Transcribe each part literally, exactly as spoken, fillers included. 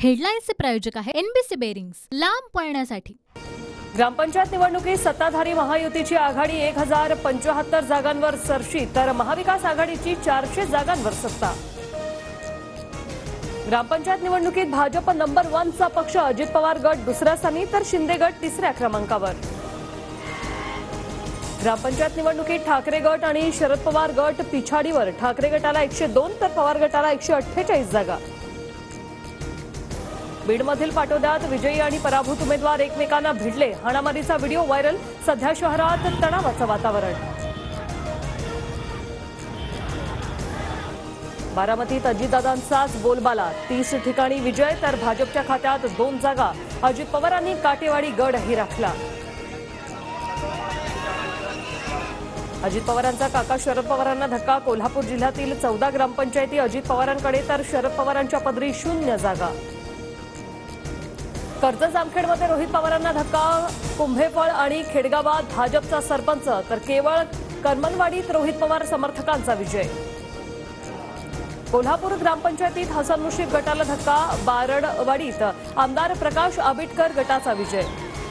हेडलाईन्सचे प्रायोजक आहे NBC bearings, लांब पळण्यासाठी। ग्रामपंचायत निवडणुकीत सत्ताधारी महायुतीची आघाडी एक हजार पंचाहत्तर जागांवर सरशी, तर महाविकास आघाडीची चारशे जागांवर सत्ता। ग्रामपंचायत निवडणुकीत भाजप नंबर वनचा पक्ष, अजित पवार गट दुसऱ्या स्थानी तर शिंदे गट तिसऱ्या क्रमांकावर। ग्रामपंचायत निवडणुकीत ठाकरे गट आणि शरद पवार गट पिछाडीवर, ठाकरे गटाला एकशे दोन तर पवार गटाला एकशे अठ्ठेचाळीस जागा। बीडमधील पाटोद्यात विजयी आणि पराभूत उमेदवार एकमेकांना भिडले, हाणामारीचा व्हिडिओ व्हायरल, सध्या शहरात तणावाचं वातावरण। बारामतीत अजितदादांचाच बोलबाला, तीस ठिकाणी विजय तर भाजपच्या खात्यात दोन जागा, अजित पवारांनी काटेवाडी गडही राखला। अजित पवारांचा काका शरद पवारांना धक्का, कोल्हापूर जिल्ह्यातील चौदा ग्रामपंचायती अजित पवारांकडे तर शरद पवारांच्या पदरी शून्य जागा। कर्जत जामखेडमध्ये रोहित पवारांना धक्का, कुंभेफळ आणि खेडगावात भाजपचा सरपंच तर केवळ करमनवाडीत रोहित पवार समर्थकांचा विजय। कोल्हापूर ग्रामपंचायतीत हसन मुश्रीफ गटाला धक्का, बारडवाडीत आमदार प्रकाश आबिटकर गटाचा विजय।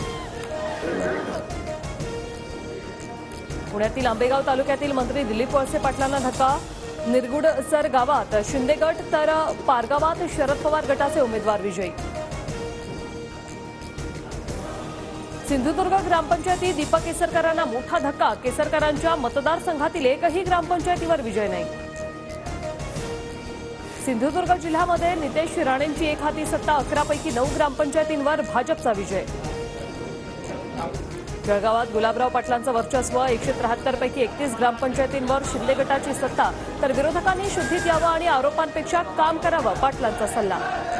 पुण्यातील आंबेगाव तालुक्यातील मंत्री दिलीप वळसे पाटलांना धक्का, निरगुडसर गावात शिंदे गट तर पारगावात शरद पवार गटाचे उमेदवार विजयी। सिंधुदुर्ग ग्रामपंचायती दीपक केसरकरांना मोठा धक्का, केसरकरांच्या मतदारसंघातील एकही ग्रामपंचायतीवर विजय नाही। सिंधुदुर्ग जिल्ह्यामध्ये नितेश राणेंची एक हाती सत्ता, अकरा पैकी नऊ ग्रामपंचायतींवर भाजपचा विजय। जळगावात गुलाबराव पाटलांचं वर्चस्व, एकशे त्र्याहत्तर पैकी एकतीस ग्रामपंचायतींवर शिंदे गटाची सत्ता, तर विरोधकांनी शुद्धीत यावं आणि आरोपांपेक्षा काम करावं, पाटलांचा सल्ला।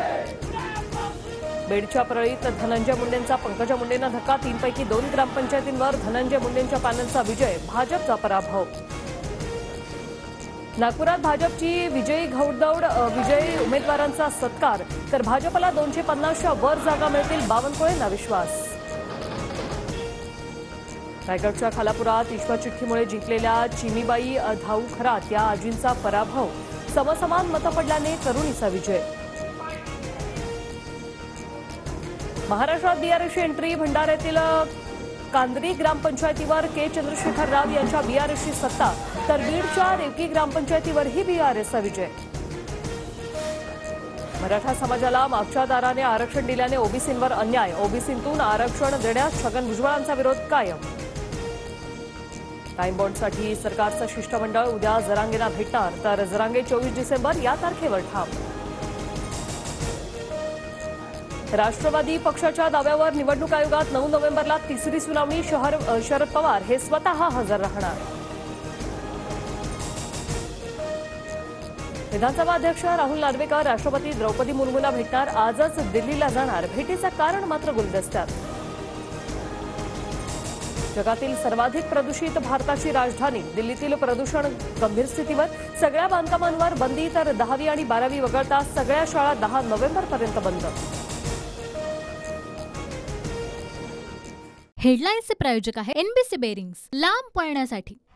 बेडच्या परळीत धनंजय मुंडेंचा पंकजा मुंडेंना धक्का, तीन पैकी दोन ग्रामपंचायतींवर धनंजय मुंडेंच्या पॅनलचा विजय, भाजपचा पराभव। नागपुरात भाजपची विजयी घौडदौड, विजयी उमेदवारांचा सत्कार, तर भाजपला दोनशे पन्नासच्या वर जागा मिळतील, बावनकुळेंना विश्वास। रायगडच्या खालापुरात ईश्वर चिठ्ठीमुळे जिंकलेल्या चिमीबाई धाऊ खरात या आजींचा पराभव, समसमान मतं पडल्याने तरुणीचा विजय। महाराष्ट्रात बीआरएसची एंट्री, भंडाऱ्यातील कांदरी ग्रामपंचायतीवर के चंद्रशेखर राव यांच्या बीआरएसची सत्ता, तर बीडच्या रेवकी ग्रामपंचायतीवरही बीआरएसचा विजय। मराठा समाजाला मागच्या दाराने आरक्षण दिल्याने ओबीसींवर अन्याय, ओबीसीतून आरक्षण देण्यास छगन भुजबळांचा विरोध कायम। टाइम बॉन्डसाठी सरकारचं शिष्टमंडळ उद्या जरांगेला भेटणार, तर जरांगे चोवीस डिसेंबर या तारखेवर ठाम। राष्ट्रवादी पक्षाच्या दाव्यावर निवडणूक आयोगात नऊ नोव्हेंबरला तिसरी सुनावणी, शहर शरद पवार हे स्वतः हजर राहणार। विधानसभा अध्यक्ष राहुल नार्वेकर राष्ट्रपती द्रौपदी मुर्मूला भेटणार, आजच दिल्लीला जाणार, भेटीचं कारण मात्र गुलदस्त्यात। जगातील सर्वाधिक प्रदूषित भारताची राजधानी, दिल्लीतील प्रदूषण गंभीर स्थितीवर, सगळ्या बांधकामांवर बंदी, तर दहावी आणि बारावी वगळता सगळ्या शाळा दहा नोव्हेंबरपर्यंत बंद। हेडलाईन्सचे प्रायोजक आहे एनबीसी बेरिंग्स, लांब पळण्यासाठी।